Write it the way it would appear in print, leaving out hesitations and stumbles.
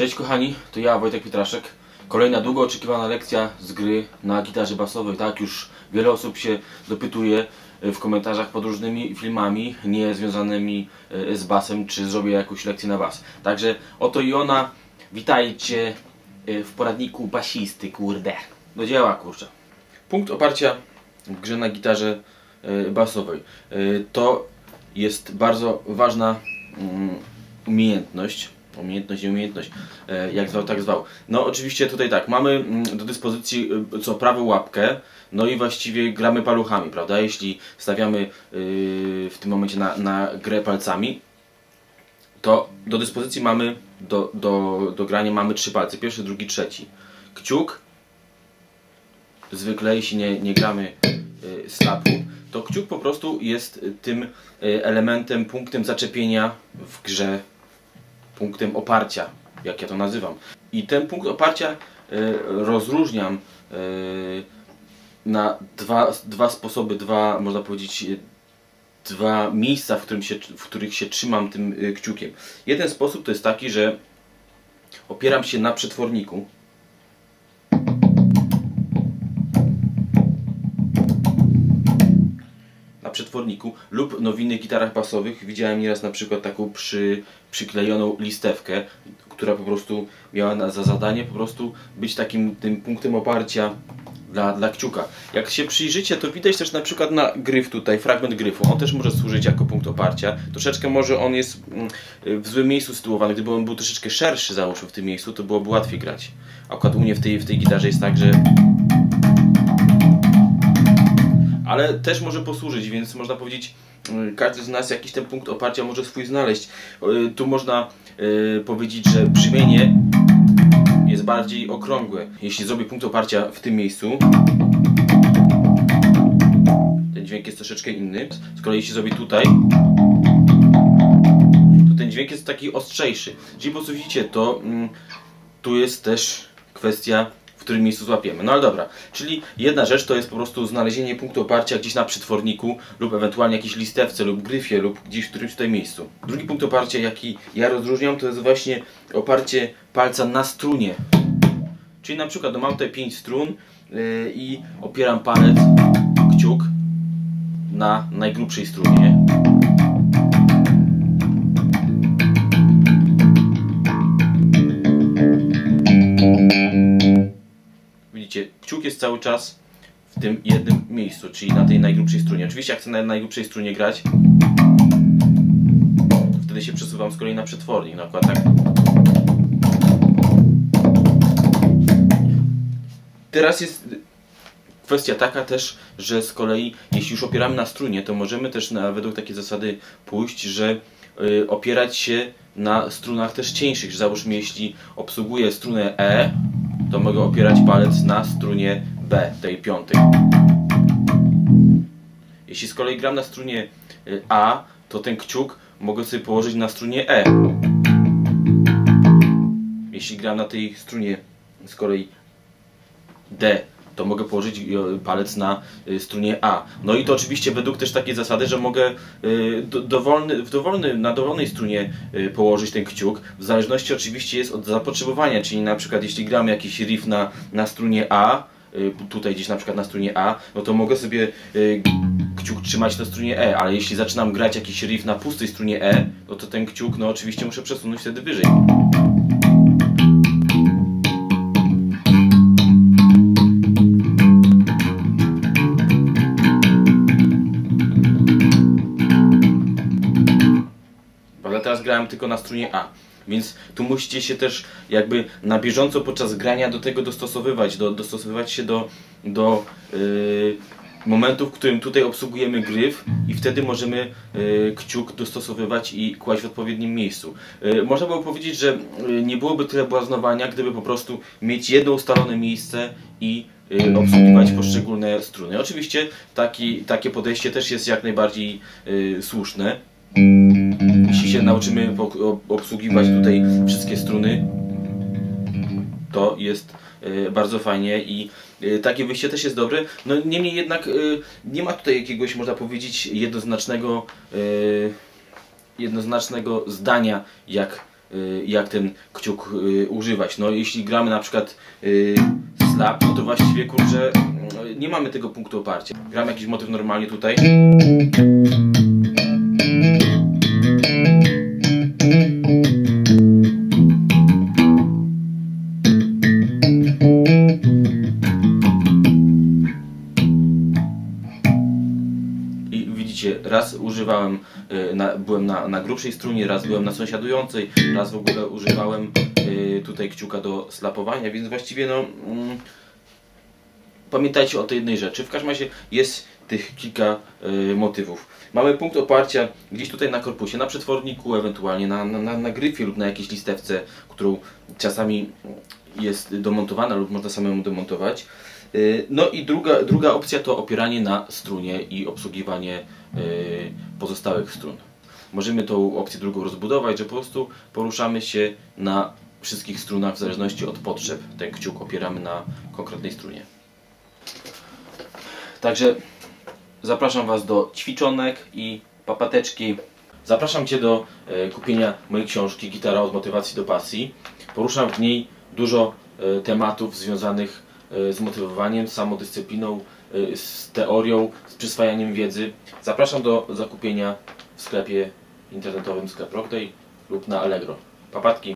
Cześć kochani, to ja Wojtek Pietraszek. Kolejna długo oczekiwana lekcja z gry na gitarze basowej. Tak, już wiele osób się dopytuje w komentarzach pod różnymi filmami nie związanymi z basem, czy zrobię jakąś lekcję na bas. Także oto i ona. Witajcie w poradniku basisty, kurde. Do dzieła, kurczę. Punkt oparcia w grze na gitarze basowej. To jest bardzo ważna umiejętność, nie umiejętność, jak zwał, tak zwał. No oczywiście tutaj tak, mamy do dyspozycji co prawą łapkę, no i właściwie gramy paluchami, prawda? Jeśli stawiamy w tym momencie na grę palcami, to do dyspozycji mamy, do grania mamy 3 palce, pierwszy, drugi, trzeci. Kciuk, zwykle jeśli nie gramy slapu, to kciuk po prostu jest tym elementem, punktem zaczepienia w grze, punktem oparcia, jak ja to nazywam. I ten punkt oparcia rozróżniam na dwa sposoby, można powiedzieć, dwa miejsca, w których się trzymam tym kciukiem. Jeden sposób to jest taki, że opieram się na przetworniku. Lub w innych gitarach basowych widziałem nieraz na przykład taką przyklejoną listewkę, która po prostu miała za zadanie po prostu być takim tym punktem oparcia dla kciuka. Jak się przyjrzycie, to widać też na przykład na gryf tutaj, fragment gryfu. On też może służyć jako punkt oparcia. Troszeczkę może on jest w złym miejscu sytuowany. Gdyby on był troszeczkę szerszy, załóżmy, w tym miejscu, to byłoby łatwiej grać. Akurat u mnie w tej gitarze jest tak, że... Ale też może posłużyć, więc można powiedzieć, każdy z nas jakiś ten punkt oparcia może swój znaleźć. Tu można powiedzieć, że brzmienie jest bardziej okrągłe. Jeśli zrobię punkt oparcia w tym miejscu, ten dźwięk jest troszeczkę inny. Z kolei jeśli zrobię tutaj, to ten dźwięk jest taki ostrzejszy. Czyli po prostu widzicie, to tu jest też kwestia, w którym miejscu złapiemy. No ale dobra, czyli jedna rzecz to jest po prostu znalezienie punktu oparcia gdzieś na przetworniku lub ewentualnie jakiejś listewce lub gryfie lub gdzieś w którymś tutaj miejscu. Drugi punkt oparcia, jaki ja rozróżniam, to jest właśnie oparcie palca na strunie. Czyli na przykład mam tutaj 5 strun i opieram palec, kciuk na najgrubszej strunie. Widzicie, kciuk jest cały czas w tym jednym miejscu, czyli na tej najgrubszej strunie. Oczywiście jak chcę na najgrubszej strunie grać, wtedy się przesuwam z kolei na przetwornik, na przykład tak. Teraz jest kwestia taka też, że z kolei jeśli już opieramy na strunie, to możemy też według takiej zasady pójść, że opierać się na strunach też cieńszych. Załóżmy, jeśli obsługuję strunę E, to mogę opierać palec na strunie B, tej piątej. Jeśli z kolei gram na strunie A, to ten kciuk mogę sobie położyć na strunie E. Jeśli gram na tej strunie z kolei D, to mogę położyć palec na strunie A. No i to oczywiście według też takiej zasady, że mogę na dowolnej strunie położyć ten kciuk. W zależności oczywiście jest od zapotrzebowania, czyli na przykład jeśli gramy jakiś riff na strunie A, tutaj gdzieś na przykład na strunie A, no to mogę sobie kciuk trzymać na strunie E, ale jeśli zaczynam grać jakiś riff na pustej strunie E, no to ten kciuk, no oczywiście muszę przesunąć wtedy wyżej. Teraz grałem tylko na strunie A, więc tu musicie się też jakby na bieżąco podczas grania do tego dostosowywać się do momentu, w którym tutaj obsługujemy gryf i wtedy możemy kciuk dostosowywać i kłaść w odpowiednim miejscu. Można było powiedzieć, że nie byłoby tyle błaznowania, gdyby po prostu mieć jedno ustalone miejsce i obsługiwać poszczególne struny. Oczywiście takie podejście też jest jak najbardziej słuszne. Jeśli się nauczymy obsługiwać tutaj wszystkie struny, to jest bardzo fajnie i takie wyjście też jest dobre. No niemniej jednak nie ma tutaj jakiegoś, można powiedzieć, jednoznacznego zdania, jak jak ten kciuk używać. No jeśli gramy na przykład slap, no to właściwie kurczę nie mamy tego punktu oparcia. Gramy jakiś motyw normalnie tutaj. I widzicie, raz używałem, byłem na grubszej strunie, raz byłem na sąsiadującej, raz w ogóle używałem tutaj kciuka do slapowania, więc właściwie no pamiętajcie o tej jednej rzeczy. W każdym razie jest tych kilka motywów. Mamy punkt oparcia gdzieś tutaj na korpusie, na przetworniku, ewentualnie na gryfie lub na jakiejś listewce, którą czasami jest domontowana lub można samemu demontować. No i druga opcja to opieranie na strunie i obsługiwanie pozostałych strun. Możemy tą opcję drugą rozbudować, że po prostu poruszamy się na wszystkich strunach w zależności od potrzeb. Ten kciuk opieramy na konkretnej strunie. Także zapraszam Was do ćwiczonek i papateczki. Zapraszam Cię do kupienia mojej książki Gitara od motywacji do pasji. Poruszam w niej dużo tematów związanych z motywowaniem, z samodyscypliną, z teorią, z przyswajaniem wiedzy. Zapraszam do zakupienia w sklepie internetowym Sklep Rockday lub na Allegro. Papatki!